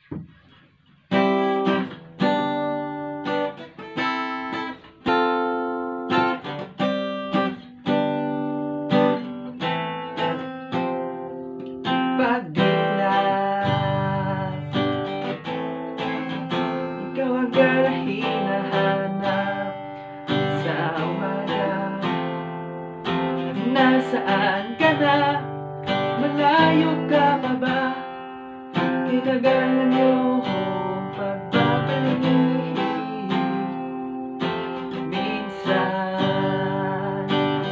Pagdilat, ikaw agad ang hinahanap sa umaga. Nasaan ka na? Malayo ka pa ba? Tinagalan mo akong pagbabalik. Minsan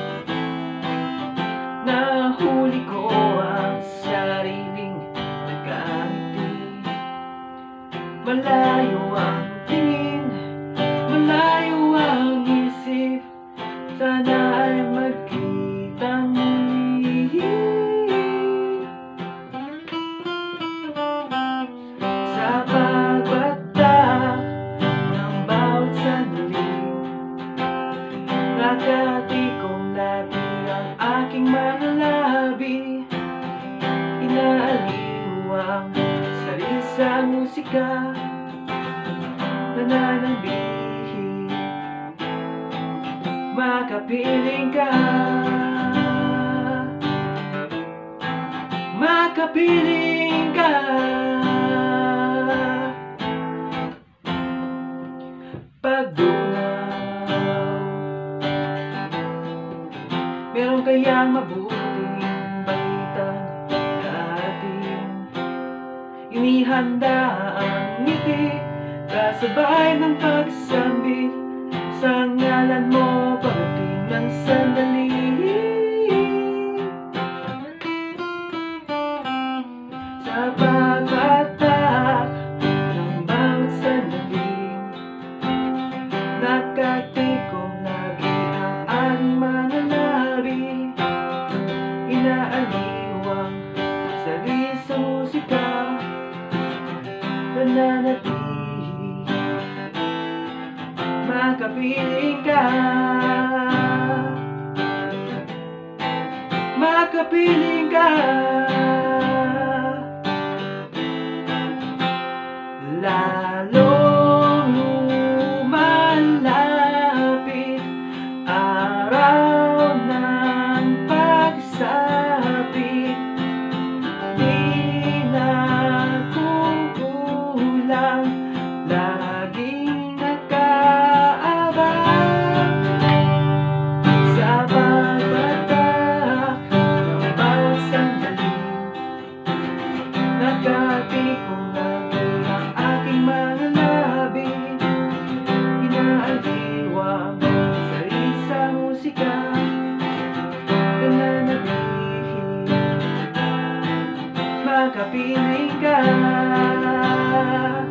nahuli ko ang sariling nagkamiti. Malayo ang tingin, malayo ang isip. Sana ay magkitang muli sa pagbatak ng bawat sandali. Nakatikong lagi ang aking mga labi. Inaaliw ang sarili sa musika. Nananabihing makapiling ka, makapiling ka. Pagdunaw, meron kayang mabuting balitang darating. Inihanda ang ngiti, kasabay ng pagsambit. Sa ngalan mo pagdating ng sandali. Sa pagbatak ng bawat sandali, nakatikong lagi ang aking mga labi. Inaaliw ang sarili sa musika. Nananatili, makapiling ka, makapiling ka. Lalong lumalapit araw ng pagsapit. Di na kukulang, laging nakaabang sa pagbatak ng bawat sandali. Nakatikong lagi ang aking mga labi. Inaaliw ang sarili sa musika. Nananabihing makapiling ka.